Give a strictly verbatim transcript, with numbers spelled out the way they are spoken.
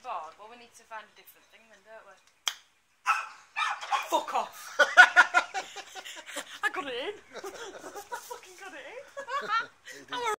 bored, well, we need to find a different thing then, don't we? Fuck off! I got it in! I fucking got it in!